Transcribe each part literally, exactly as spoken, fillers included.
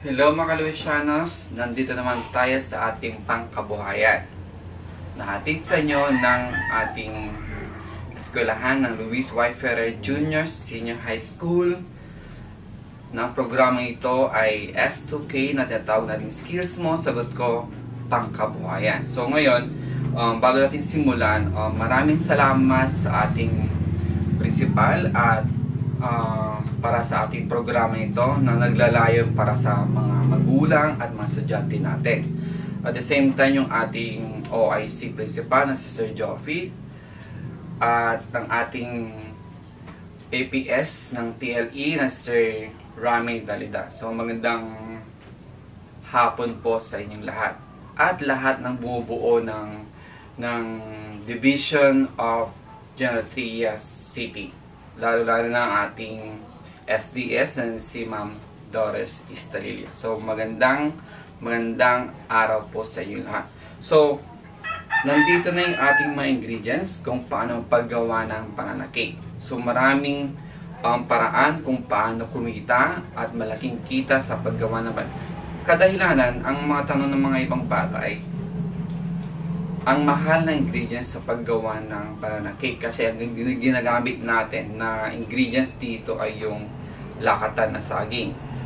Hello mga Luisianos, nandito naman tayo sa ating pangkabuhayan. Nahatid sa inyo ng ating eskwelahan ng Luis Y. Ferrer Junior Senior High School. Ng programa ito ay S two K na tinatawag natin Skills Mo, Sagot Ko, Pangkabuhayan. So ngayon, um, bago natin simulan, um, maraming salamat sa ating principal at uh, para sa ating programa ito na naglalayon para sa mga magulang at mga estudyante natin. At the same time, yung ating O I C principal na si Sir Joffy at ang ating A P S ng T L E na si Sir Rami Dalida. So magandang hapon po sa inyong lahat. At lahat ng bumubuo ng, ng Division of General Trias City. Lalo-lalo na ang ating S D S na si Ma'am Doris Istalilia. So magandang magandang araw po sa inyo lahat. So nandito na yung ating mga ingredients kung paano paggawa ng banana cake. So maraming um, paraan kung paano kumita at malaking kita sa paggawa ng banana. Kadahilanan, ang mga tanong ng mga ibang bata ay ang mahal na ingredients sa paggawa ng banana cake kasi ang ginagamit natin na ingredients dito ay yung lakatan na saging.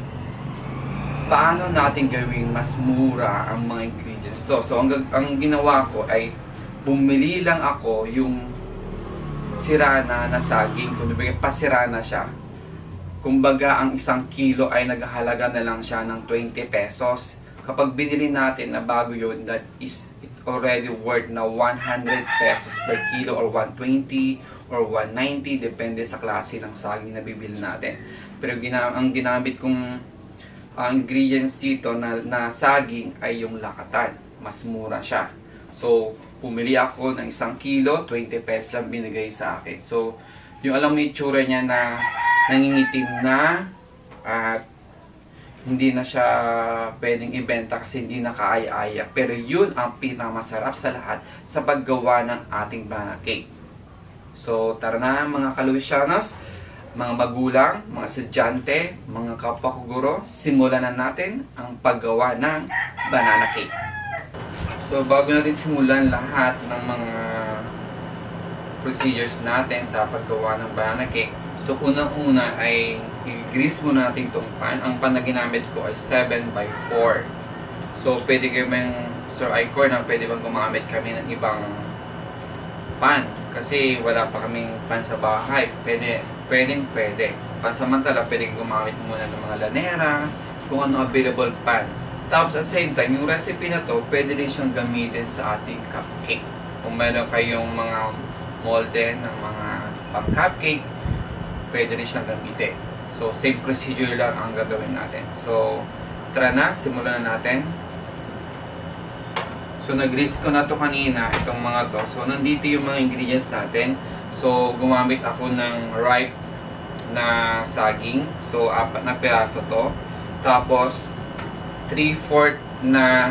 Paano natin gawing mas mura ang mga ingredients to? So ang, ang ginawa ko ay bumili lang ako yung sirana na saging, kung nabigay pasira na siya. Kumbaga ang isang kilo ay naghahalaga na lang siya ng twenty pesos. Kapag binili natin na bago yun, that is already worth na one hundred pesos per kilo or one twenty or one ninety, depende sa klase ng saging na bibili natin. Pero gina ang ginamit kong uh, ingredients dito na, na saging ay yung lakatan. Mas mura siya. So, pumili ako ng isang kilo, twenty pesos lang binigay sa akin. So, yung alam mo yung itsura niya na nangingitim na at hindi na siya pwedeng ibenta kasi hindi na kaaya-aya. Pero yun ang pinakamasarap sa lahat sa paggawa ng ating banana cake. So tara na mga Kaluisianos, mga magulang, mga estudyante, mga kapwa ko guro, simulan na natin ang paggawa ng banana cake. So bago natin simulan lahat ng mga procedures natin sa paggawa ng banana cake, so unang-una ay i-grease muna natin itong pan. Ang pan na ginamit ko ay seven by four. So pwede kayo may Sir Icor na pwede bang gumamit kami ng ibang pan. Kasi wala pa kaming pan sa bahay. Pwede, pwedeng pwede. Pansamantala pwede gumamit muna ng mga lanera, kung ano available pan. Tapos at the same time, yung recipe na to, pwede rin siyang gamitin sa ating cupcake. Kung meron kayong mga molde ng mga pang cupcake, pwede rin siyang gamitin. So, same procedure lang ang gagawin natin. So, tara na, simulan na natin. So, nag-grease ko na to kanina, itong mga to. So, nandito yung mga ingredients natin. So, gumamit ako ng ripe na saging. So, apat na piraso to. Tapos, three fourths na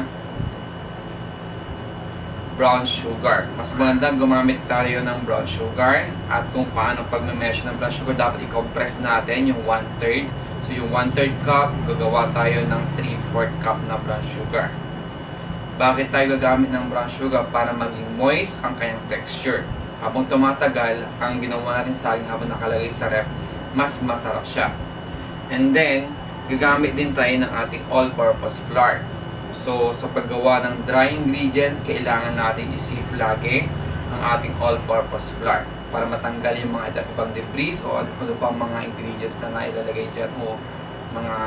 brown sugar. Mas magandang gumamit tayo ng brown sugar. At kung paano pag-measure ng brown sugar, dapat i-compress natin yung one third. So yung one third cup, gagawa tayo ng three fourths cup na brown sugar. Bakit tayo gagamit ng brown sugar? Para maging moist ang kanyang texture. Habang tumatagal, ang ginawa natin saging habang nakalagay sa ref, mas masarap siya. And then, gagamit din tayo ng ating all-purpose flour. So, sa paggawa ng dry ingredients, kailangan natin i-sieve lagi ang ating all-purpose flour para matanggal yung mga ibang debris o ano pang mga ingredients na nailalagay dyan o mga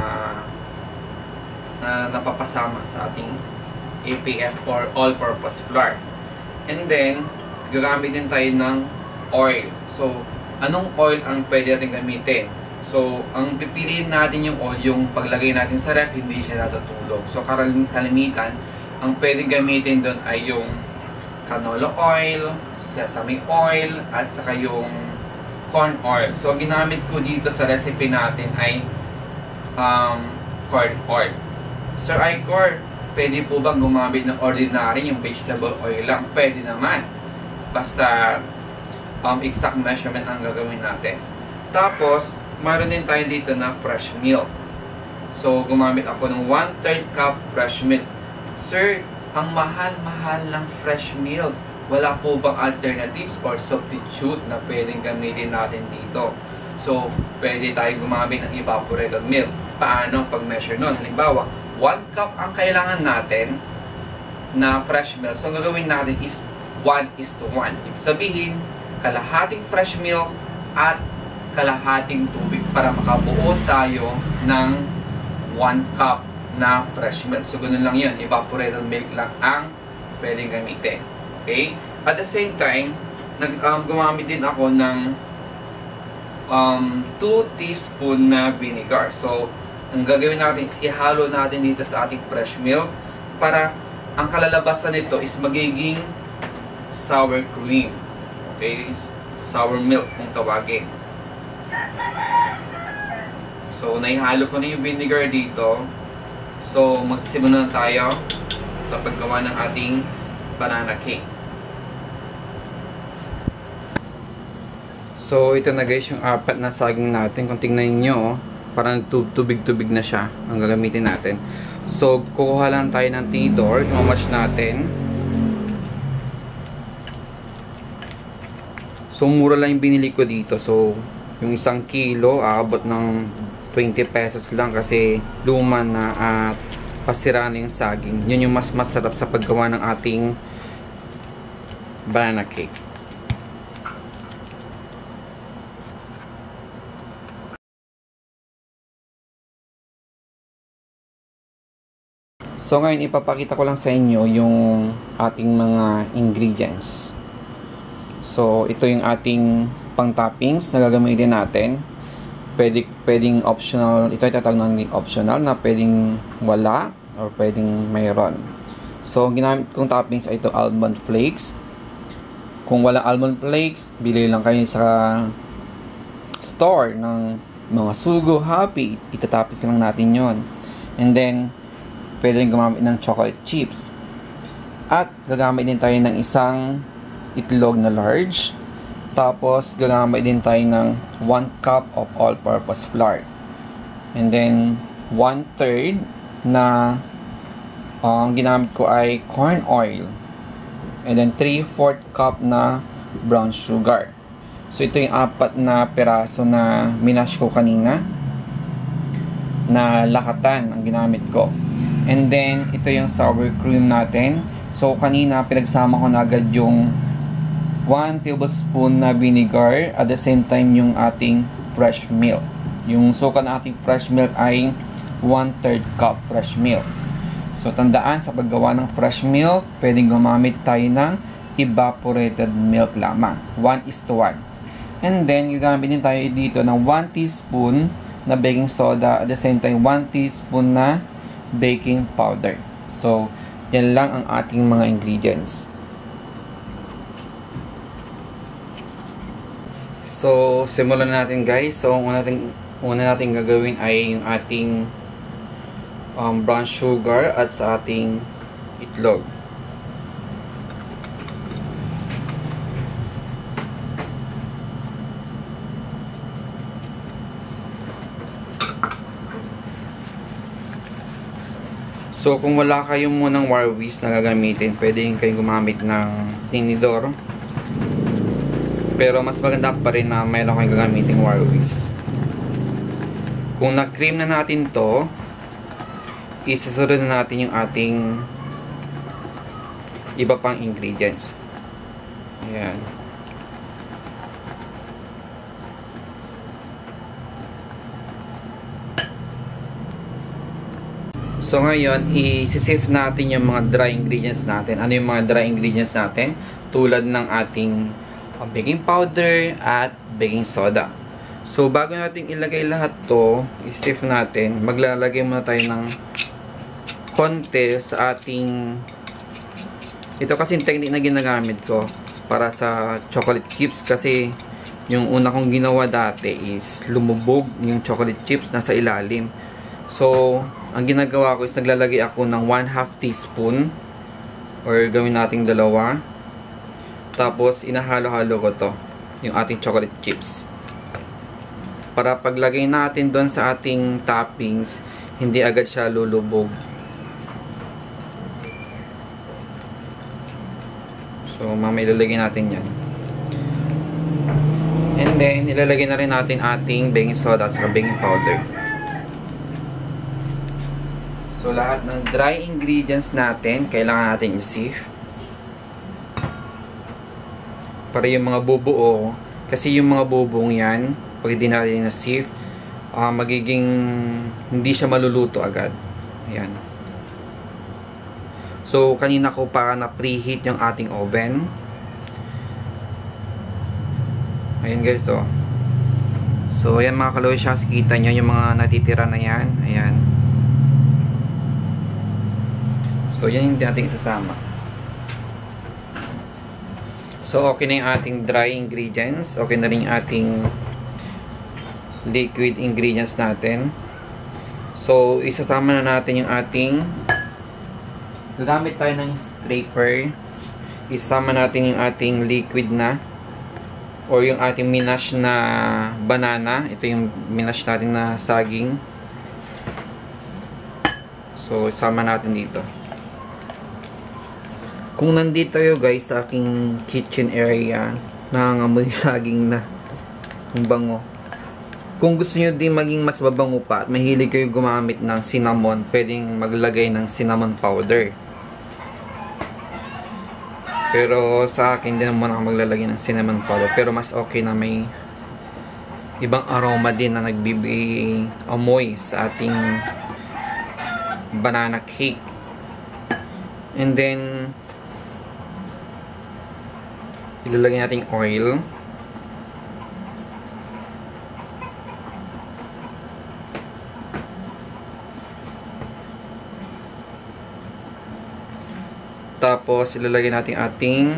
na napapasama sa ating A P F or all-purpose flour. And then, gagamit din tayo ng oil. So, anong oil ang pwede natin gamitin? So, ang pipiliin natin yung oil, yung paglagay natin sa ref, hindi siya natutulog. So, kalimitan, ang pwede gamitin doon ay yung canola oil, sesame oil, at saka yung corn oil. So, ang ginamit ko dito sa recipe natin ay um, corn oil. Sir Icor, pwede po bang gumamit ng ordinary, yung vegetable oil lang? Pwede naman. Basta um, exact measurement ang gagawin natin. Tapos, mayroon din tayo dito na fresh milk. So, gumamit ako ng one third cup fresh milk. Sir, ang mahal-mahal ng fresh milk. Wala po bang alternatives or substitute na pwedeng gamitin natin dito? So, pwede tayo gumamit ng evaporated milk. Paano pag-measure nun? Halimbawa, one cup ang kailangan natin na fresh milk. So, ang gagawin natin is one is to one. Ibig sabihin, kalahating fresh milk at kalahating tubig para makabuo tayo ng one cup na fresh milk. So, ganun lang yun. Evaporated milk lang ang pwedeng gamitin. Okay? At the same time, nag, um, gumamit din ako ng um, two teaspoon na vinegar. So, ang gagawin natin is ihalo natin dito sa ating fresh milk para ang kalalabasan nito is magiging sour cream. Okay? Sour milk kung tawagin. So, naihalo ko na yung vinegar dito. So, magsisimula na tayo sa paggawa ng ating banana cake. So, ito na guys yung apat na saging natin. Kung tingnan nyo, parang tubig-tubig na siya ang gagamitin natin. So, kukuha lang tayo ng tinidor. Imamash natin. So, mura lang yung binili ko dito. So, yung isang kilo, aabot ng twenty pesos lang kasi luma na at pasira na yung saging. Yun yung mas masarap sa paggawa ng ating banana cake. So ngayon ipapakita ko lang sa inyo yung ating mga ingredients. So ito yung ating pang toppings na gagamitin natin. Pwede, pwedeng optional, ito ay tatawag ng optional na pwedeng wala or pwedeng mayroon. So ang ginamit kong toppings ay ito almond flakes. Kung wala almond flakes, bili lang kayo sa store ng mga Sugo, Happy. Itatoppings lang natin yon. And then pwede rin gumamit ng chocolate chips. At gagamit din tayo ng isang itlog na large. Tapos gagamit din tayo ng one cup of all-purpose flour. And then one third na ang um, ginamit ko ay corn oil. And then three fourths cup na brown sugar. So ito yung apat na peraso na minash ko kanina na lakatan ang ginamit ko. And then, ito yung sour cream natin. So, kanina, pinagsama ko na agad yung one tablespoon na vinegar at the same time yung ating fresh milk. Yung suka na ating fresh milk ay one third cup fresh milk. So, tandaan, sa paggawa ng fresh milk, pwedeng gumamit tayo ng evaporated milk lamang. one is to one. And then, gagamit din tayo dito ng one teaspoon na baking soda at the same time one teaspoon na baking powder. So, yan lang ang ating mga ingredients. So, simulan natin guys. So, ang una natin, una natin gagawin ay yung ating um, brown sugar at sa ating itlog. So, kung wala kayong munang wire whisk na gagamitin, pwede kayong gumamit ng tinidor. Pero, mas maganda pa rin na mayroon kayong gagamitin wire whisk. Kung na-cream na natin to, isusunod na natin yung ating iba pang ingredients. Ayan. So ngayon, i-sift natin yung mga dry ingredients natin. Ano yung mga dry ingredients natin? Tulad ng ating baking powder at baking soda. So bago natin ilagay lahat to, i-sift natin, maglalagay muna tayo ng konti sa ating, ito kasi yung technique na ginagamit ko para sa chocolate chips kasi yung una kong ginawa dati is lumubog yung chocolate chips nasa ilalim. So, ang ginagawa ko is naglalagay ako ng one half teaspoon or gawin nating dalawa. Tapos, inahalo-halo ko to yung ating chocolate chips. Para paglagay natin doon sa ating toppings, hindi agad siya lulubog. So, mamaya ilalagay natin yan. And then, ilalagay na rin natin ating baking soda at saka baking powder. So, lahat ng dry ingredients natin, kailangan natin i-sieve. Para yung mga bubuo, kasi yung mga bubong yan, pag hindi natin na-sieve, uh, magiging hindi siya maluluto agad. Ayan. So, kanina ko pa na-preheat yung ating oven. Ayan guys, oh. So, ayan mga kalosyas, kita nyo yung mga natitira na yan. Ayan. So, yan yung ating isasama. So, okay na yung ating dry ingredients. Okay na rin yung ating liquid ingredients natin. So, isasama na natin yung ating gagamit tayo ng scraper. Isama natin yung ating liquid na or yung ating minash na banana. Ito yung minash natin na saging. So, isama natin dito. Kung nandito tayo guys sa aking kitchen area, nangangamoy saging na. Ang bango. Kung gusto nyo din maging mas mabango pa at mahilig kayo gumamit ng cinnamon, pwedeng maglagay ng cinnamon powder. Pero sa akin, hindi naman ako maglalagay ng cinnamon powder. Pero mas okay na may ibang aroma din na nagbibigay amoy sa ating banana cake. And then, ilalagay natin oil. Tapos, ilalagay natin ating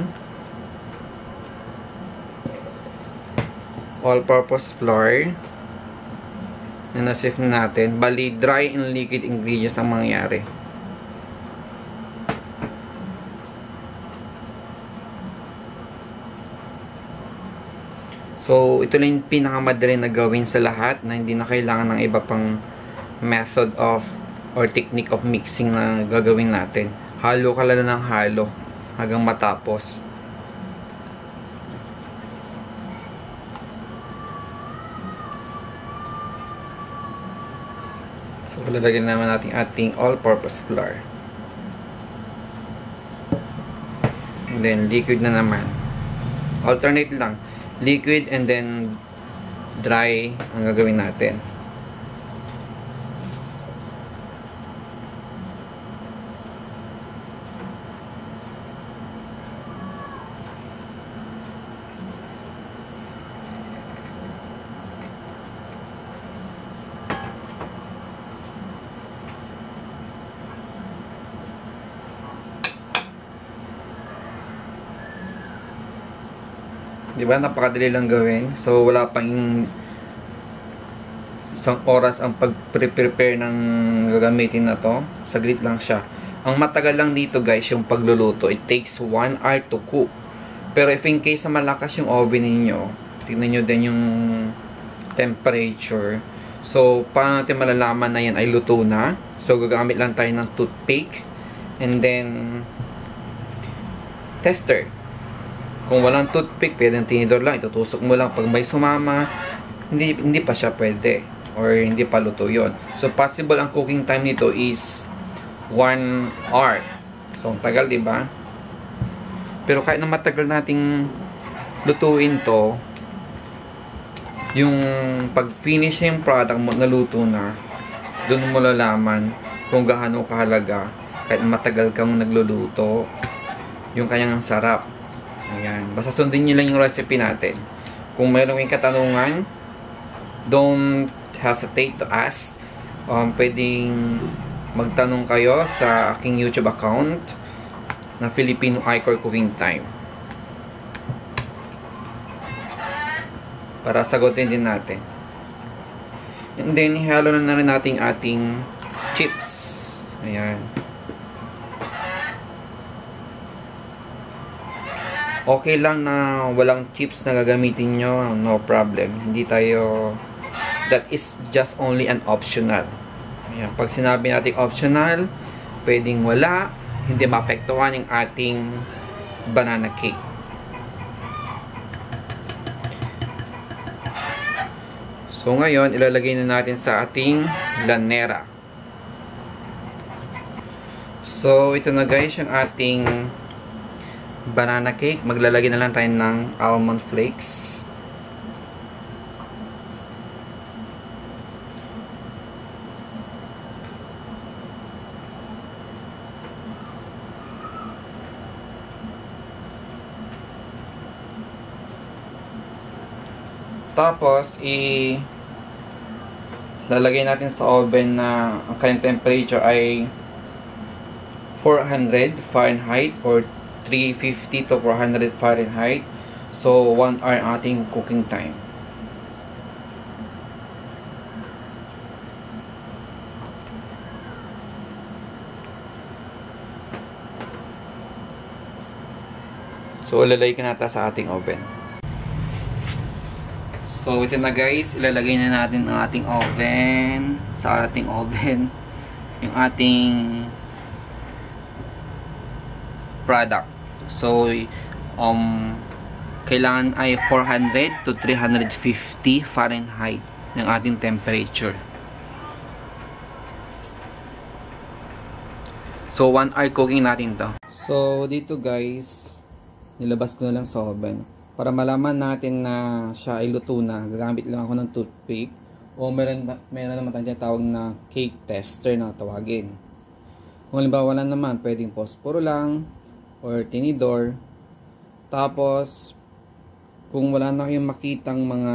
all-purpose flour na na-sieve na natin. Bali, dry and liquid ingredients ang mangyayari. So, ito lang yung pinakamadali na gawin sa lahat na hindi na kailangan ng iba pang method of or technique of mixing na gagawin natin. Halo ka lang ng halo hanggang matapos. So, lalagyan naman natin ating all-purpose flour. And then, liquid na naman. Alternate lang. Liquid and then dry ang gagawin natin. Diba? Napakadali lang gawin. So, wala pang isang oras ang pag-prepare ng gagamitin na to. Saglit lang siya. Ang matagal lang dito guys, yung pagluluto. It takes one hour to cook. Pero if in case na malakas yung oven ninyo, tingnan nyo din yung temperature. So, paano natin malalaman na yan ay luto na? So, gagamit lang tayo ng toothpick. And then, tester. Kung walang toothpick, pwede ng tinidor lang. Itutusok mo lang. Pag may sumama, hindi, hindi pa siya pwede. Or hindi pa luto yun. So, possible ang cooking time nito is one hour. So, ang tagal, diba? Pero kahit na matagal nating lutuin to, yung pag-finish yung product mo, naluto na, doon mo lalaman kung gaano kahalaga kahit matagal kang nagluluto, yung kanyang sarap. Ayan. Basta sundin nyo lang yung recipe natin. Kung mayroong kayong katanungan, don't hesitate to ask. Um, pwedeng magtanong kayo sa aking YouTube account na Filipino Icor Cooking Time. Para sagutin din natin. And then, ihalo na na rin natin ating chips. Ayan. Okay lang na walang chips na gagamitin nyo, no problem. Hindi tayo, that is just only an optional. Ayan. Pag sinabi natin optional, pwedeng wala, hindi maapektuhan yung ating banana cake. So ngayon, ilalagay na natin sa ating lanera. So ito na guys yung ating banana cake. Maglalagay na lang tayo ng almond flakes. Tapos, i lalagay natin sa oven na ang kanyang temperature ay four hundred Fahrenheit or three fifty to four hundred Fahrenheit. So, one hour ang ating cooking time. So, ilalagay ka nata sa ating oven. So, ito na guys, ilalagay na natin ang ating oven, sa ating oven, yung ating product. So, um, kailangan ay four hundred to three fifty Fahrenheit ng ating temperature. So, one hour cooking natin to. So, dito guys, nilabas ko na lang sa oven. Para malaman natin na siya ay luto na, gagamit lang ako ng toothpick o meron, meron naman tayong tinatawag na cake tester na tawagin. Kung halimbawa wala naman, pwedeng posporo lang or tinidor. Tapos, kung wala na kayong makitang mga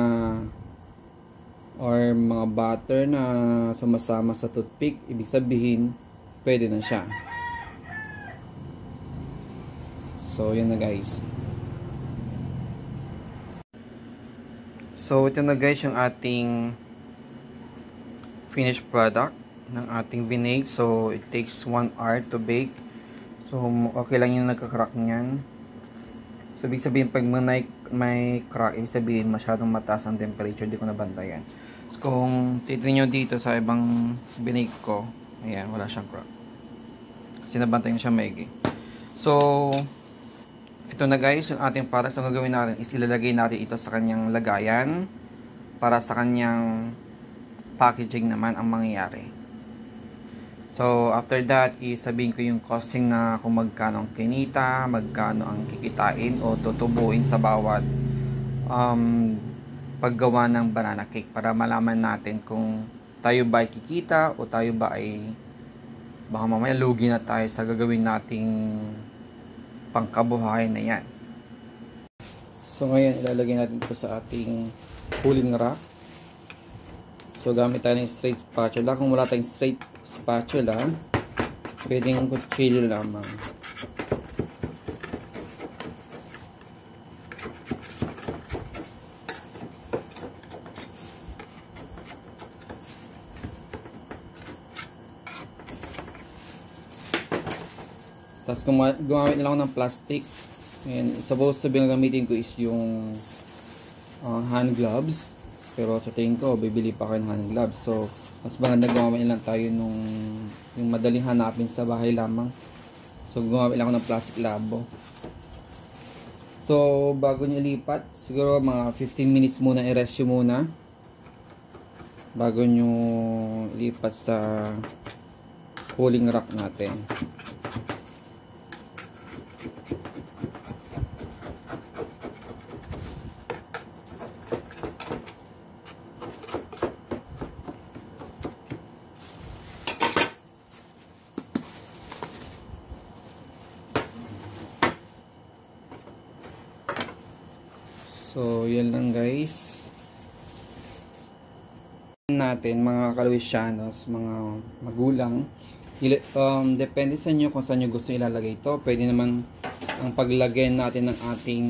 or mga butter na sumasama sa toothpick, ibig sabihin, pwede na siya. So, yun na guys. So, ito na guys yung ating finished product ng ating vinaigrette. So, it takes one hour to bake. So, okay lang yung nagka-crack niyan. So, ibig sabihin, pag may, may crack, ibig sabihin, masyadong mataas ang temperature. Hindi ko nabantayan. So, kung titignan nyo dito sa ibang vinaigrette ko, ayan, wala siyang crack. Kasi nabantayan siya maigi. So, ito na guys, yung ating product. So, ang gagawin natin is ilalagay natin ito sa kanyang lagayan para sa kanyang packaging naman ang mangyayari. So, after that, isabihin ko yung costing na kung magkano ang kinita, magkano ang kikitain o tutubuin sa bawat um, paggawa ng banana cake para malaman natin kung tayo ba ay kikita o tayo ba ay baka mamaya lugi na tayo sa gagawin nating pangkabuhayan na yan. So ngayon ilalagay natin ito sa ating cooling rack. So gamit tayo ng straight spatula. Kung wala tayong straight spatula, pwedeng kutsilyo lamang. Tapos gumamit nila ako ng plastic. And supposed to be na gamitin ko is yung uh, hand gloves. Pero sa tingin ko, bibili pa kayo ng hand gloves. So, mas maganda gumamit lang tayo nung yung madaling hanapin sa bahay lamang. So, gumamit lang ako ng plastic labo. So, bago nyo lipat, siguro mga fifteen minutes muna, i-rest nyo muna. Bago nyo lipat sa cooling rack natin. So, yan lang guys. Natin, mga Kalwisyanos, mga magulang, um, depende sa inyo kung saan nyo gusto ilalagay ito. Pwede naman ang paglagay natin ng ating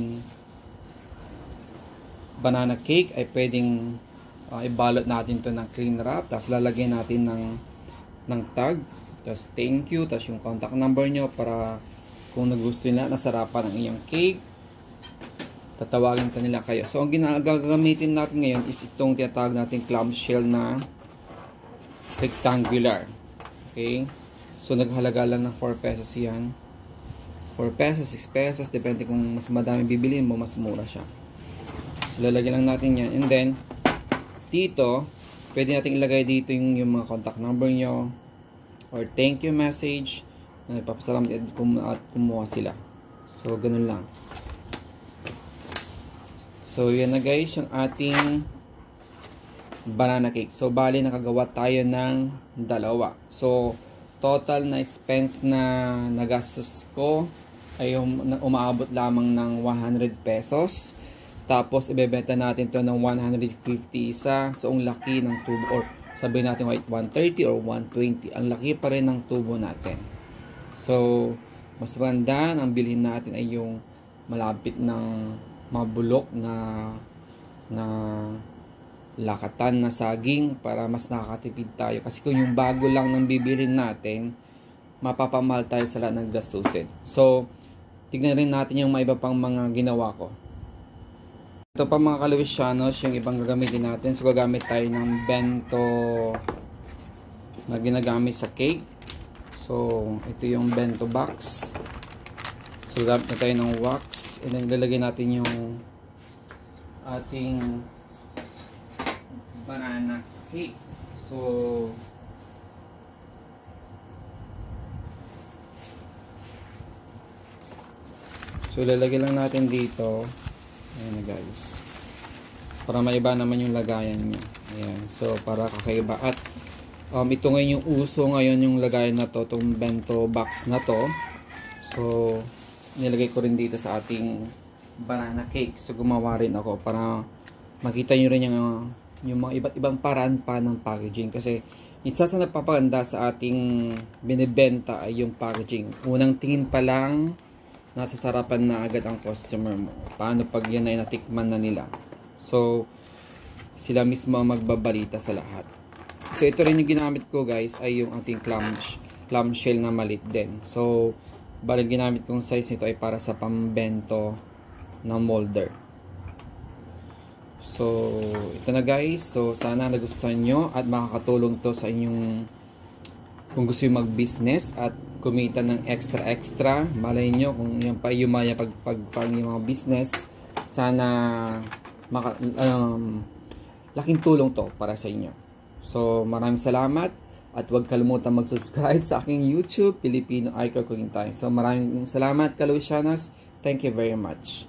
banana cake ay pwedeng uh, ibalot natin ito ng cling wrap. Tapos lalagyan natin ng, ng tag. Tapos thank you. Tapos yung contact number nyo para kung nagusto nila, nasarapan ang inyong cake, tatawagin ka nila kayo. So, ang ginagagamitin natin ngayon is itong tinatawag natin clamshell na rectangular. Okay? So, naghalaga lang ng four pesos yan. four pesos, six pesos. Depende kung mas madami bibiliin mo, mas mura siya. So, lalagyan lang natin yan. And then, dito, pwede natin ilagay dito yung, yung mga contact number nyo or thank you message na nagpapasalamat at, kum at kumuha sila. So, ganun lang. So, yan na guys, yung ating banana cake. So, bali, nakagawa tayo ng dalawa. So, total na expense na nagastos ko ay um, umaabot lamang ng one hundred pesos. Tapos, ibebenta natin to ng one hundred fifty isa. So, ang laki ng tubo, or sabihin natin one thirty or one twenty. Ang laki pa rin ng tubo natin. So, mas maganda ang bilhin natin ay yung malapit ng mabulok na na lakatan na saging para mas nakakatipid tayo. Kasi kung yung bago lang ng bibilhin natin, mapapamahal tayo sa lahat ng gastusin. So, tignan rin natin yung mga iba pang mga ginawa ko. Ito pa mga kaluwisyanos, yung ibang gagamitin natin. So, gagamit tayo ng bento na ginagamit sa cake. So, ito yung bento box. So, gamit na tayo ng wax. And then, lalagay natin yung ating banana cake. So, so lalagay lang natin dito. Ayan na guys. Para maiba naman yung lagayan niya. Ayan. So, para kakaiba. At, um, ito ngayon yung uso ngayon yung lagayan na to. Itong bento box na to. So, nilagay ko rin dito sa ating banana cake. So, gumawa rin ako para makita nyo rin yung uh, yung mga iba't ibang paraan pa ng packaging. Kasi isa sa nagpapaganda sa ating binibenta ay yung packaging. Unang tingin pa lang, nasa sarapan na agad ang customer mo. Paano pag yan ay natikman na nila? So, sila mismo ang magbabalita sa lahat. So, ito rin yung ginamit ko guys ay yung ating clam, clamshell na malit din. So, bali ginamit kong size nito ay para sa pambento ng molder. So, ito na guys. So, sana nagustuhan nyo at makakatulong to sa inyong kung gusto yung mag-business at kumita ng extra-extra. Malay nyo kung yung pa yung maya pag, pag, pag yung mga business, sana maka, um, laking tulong to para sa inyo. So, maraming salamat at huwag kalimutan mag-subscribe sa aking YouTube, Filipino Icor Cooking Time. So, maraming salamat kaluwisyanos. Thank you very much.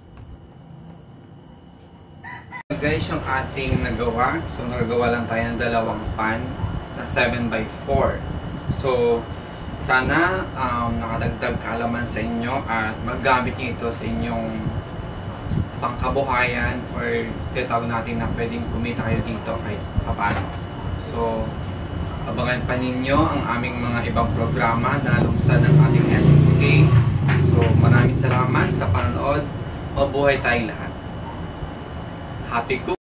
Guys, yung ating nagawa. So, nagagawa lang tayo ng dalawang pan na seven by four. So, sana um, nakadagdag kaalaman sa inyo at maggamit nyo ito sa inyong pangkabuhayan or tinatawag natin na pwedeng kumita kayo dito kahit paano. So, abangan pa ninyo ang aming mga ibang programa na lungsad ng ating S F K. So, maraming salamat sa panonood. Mabuhay tayong lahat. Happy cook!